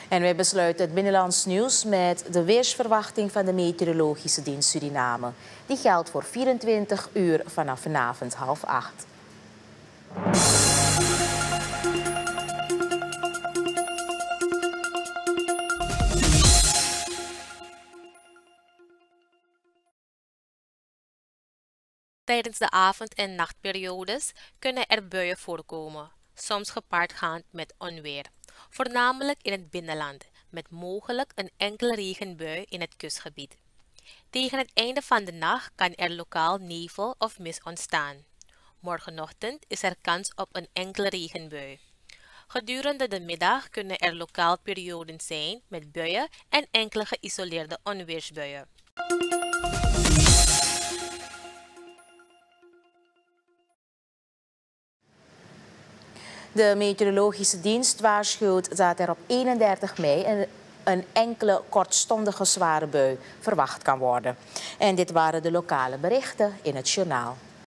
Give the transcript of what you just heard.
En wij besluiten het binnenlands nieuws met de weersverwachting van de Meteorologische Dienst Suriname. Die geldt voor 24 uur vanaf vanavond 7:30. Tijdens de avond- en nachtperiodes kunnen er buien voorkomen, soms gepaardgaand met onweer, voornamelijk in het binnenland, met mogelijk een enkele regenbui in het kustgebied. Tegen het einde van de nacht kan er lokaal nevel of mist ontstaan. Morgenochtend is er kans op een enkele regenbui. Gedurende de middag kunnen er lokaal perioden zijn met buien en enkele geïsoleerde onweersbuien. De Meteorologische Dienst waarschuwt dat er op 31 mei een enkele kortstondige zware bui verwacht kan worden. En dit waren de lokale berichten in het journaal.